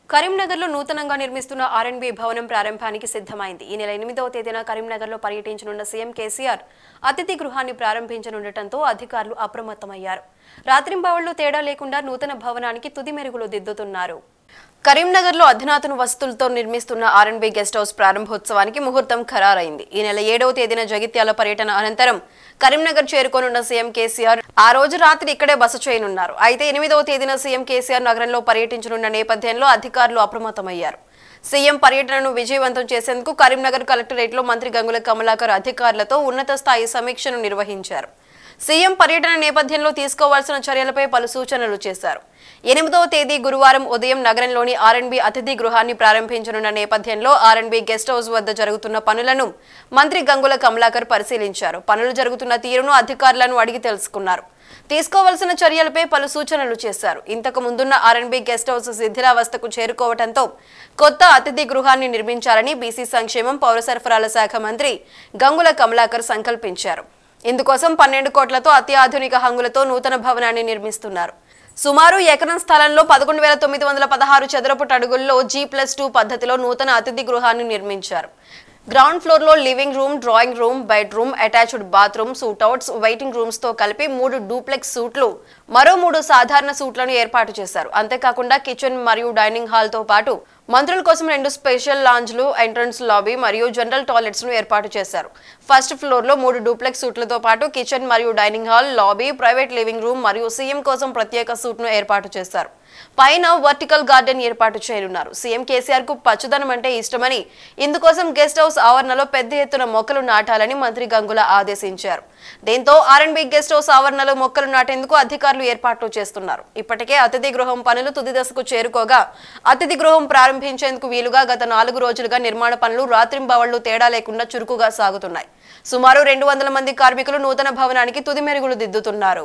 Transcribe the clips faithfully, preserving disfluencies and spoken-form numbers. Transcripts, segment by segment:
కరీంనగర్లో నూతనంగా నిర్మిస్తున్న ఆర్ అండ్ బి భవనం ప్రారంభానికి సిద్ధమైంది. ఈ నెల ఎనిమిదవ తేదీన కరీంనగర్లో పర్యటించనున్న సీఎం కేసీఆర్ అతిథి గృహాన్ని ప్రారంభించనుండటంతో అధికారులు అప్రమత్తమయ్యారు. రాత్రింబవళ్లు తేడా లేకుండా నూతన భవనానికి తుది మెరుగులు దిద్దుతున్నారు. కరీంనగర్లో అధునాతన వసతులతో నిర్మిస్తున్న R and B guest house ప్రారంభోత్సవానికి ముహూర్తం ఖరారైంది. ఈ నెల ఏడవ తేదీన జగిత్యాల పర్యటన అనంతరం కరీంనగర్ చేరుకోనున్న సీఎం కేసీఆర్ ఆ రోజు రాత్రి ఇక్కడే బస చేయనున్నారు. అయితే ఎనిమిదవ తేదీన సీఎం కేసీఆర్ నగరంలో పర్యటించనున్న నేపథ్యంలో అధికారులు అప్రమత్తమయ్యారు. సీఎం పర్యటనను విజయవంతం చేసేందుకు కరీంనగర్ కలెక్టరేట్లో మంత్రి గంగుల కమలాకర్ అధికారులతో ఉన్నత స్థాయి సమీక్షను నిర్వహించారు. సీఎం పర్యటన నేపథ్యంలో తీసుకోవాల్సిన చర్యలపై పలు సూచనలు చేశారు. ఎనిమిదవ తేదీ గురువారం ఉదయం నగరంలోని ఆర్ అండ్ బి అతిథి గృహాన్ని ప్రారంభించనున్న నేపథ్యంలో R and B guest house వద్ద జరుగుతున్న పనులను మంత్రి గంగుల కమలాకర్ పరిశీలించారు. పనులు జరుగుతున్న తీరును అధికారులను అడిగి తెలుసుకున్నారు. తీసుకోవాల్సిన చర్యలపై పలు సూచనలు చేశారు. ఇంతకు ముందున్న R and B guest house శిథిలావస్థకు చేరుకోవడంతో కొత్త అతిథి గృహాన్ని నిర్మించాలని బీసీ సంక్షేమం పౌర సరఫరాల శాఖ మంత్రి గంగుల కమలాకర్ సంకల్పించారు. ఇందుకోసం పన్నెండు కోట్లతో అత్యాధునిక హంగులతో నూతన భవనాన్ని నిర్మిస్తున్నారు. సుమారు ఎకరం స్థలంలో పదకొండు వేల తొమ్మిది వందల పదహారు చదరపు అడుగుల్లో జీ ప్లస్ టూ పద్ధతిలో నూతన అతిథి గృహాన్ని నిర్మించారు. గ్రౌండ్ ఫ్లోర్ లో living room, drawing room, bedroom, attached bathroom, సూట్అవుట్స్, వెయిటింగ్ రూమ్స్ తో కలిపి మూడు డూప్లెక్స్ సూట్లు, మరో మూడు సాధారణ సూట్లను ఏర్పాటు చేశారు. అంతేకాకుండా కిచెన్ మరియు డైనింగ్ హాల్ తో పాటు మంత్రుల కోసం రెండు స్పెషల్ లాంజ్లు, ఎంట్రన్స్ లాబీ మరియు జనరల్ టాయిలెట్స్ ను ఏర్పాటు చేశారు. ఫస్ట్ ఫ్లోర్ లో మూడు డూప్లెక్స్ సూట్లతో పాటు కిచెన్ మరియు dining hall, lobby, private living room మరియు సీఎం కోసం ప్రత్యేక సూట్ ను ఏర్పాటు చేశారు. పైన వర్టికల్ గార్డెన్ ఏర్పాటు చేయనున్నారు. సీఎం కేసీఆర్ కు పచ్చదనం అంటే ఇష్టమని, ఇందుకోసం గెస్ట్ హౌస్ ఆవరణలో పెద్ద ఎత్తున మొక్కలు నాటాలని మంత్రి గంగుల ఆదేశించారు. దీంతో R and B guest house ఆవరణలో మొక్కలు నాటేందుకు అధికారులు ఏర్పాట్లు చేస్తున్నారు. ఇప్పటికే అతిథి గృహం పనులు తుది దశకు చేరుకోగా అతిథి గృహం ప్రారంభించేందుకు వీలుగా గత నాలుగు రోజులుగా నిర్మాణ పనులు రాత్రింబవళ్లు తేడా లేకుండా చురుకుగా సాగుతున్నాయి. సుమారు రెండు వందల మంది కార్మికులు నూతన భవనానికి తుది మెరుగులు దిద్దుతున్నారు.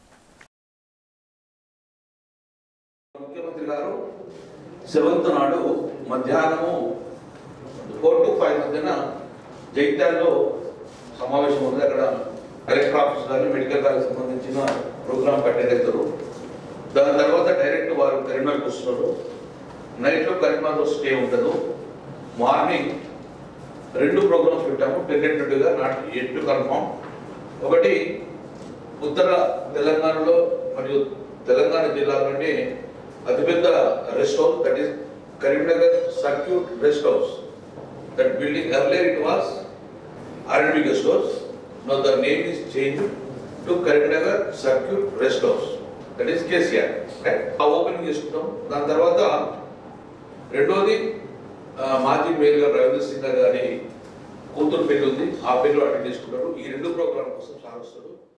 ముఖ్యమంత్రి గారు సెవెంత్ నాడు మధ్యాహ్నము ఫోర్ టు ఫైవ్ మధ్యన జైత్యాల్లో సమావేశం ఉంది. అక్కడ కలెక్టర్ ఆఫీస్ కానీ మెడికల్ కాలేజ్ సంబంధించిన ప్రోగ్రామ్ కట్టేస్తారు. దాని తర్వాత డైరెక్ట్ వారు కరీంనగర్కి వస్తున్నారు. నైట్లో కరీంనగర్లో స్టే ఉండదు. మార్నింగ్ రెండు ప్రోగ్రామ్స్ పెట్టాము టెంటెటివ్గా, నాట్ ఎట్ టు కన్ఫర్మ్. ఒకటి ఉత్తర తెలంగాణలో మరియు తెలంగాణ జిల్లాలోనే అతిపెద్ద rest house, that is Karimnagar circuit rest house. That building earlier it was R and B guest house. Now the name is change to Karimnagar circuit rest house, that is KCR. ఆ opening చేసుకుంటాం. దాని తర్వాత రెండోది మాజీ మేయర్ గారు రవీంద్ర సింగ్ గారి కూతురు పెళ్లి ఉంది. ఆ పెళ్లి అటెండ్ చేసుకుంటారు. ఈ రెండు ప్రోగ్రాం కోసం సాగిస్తారు.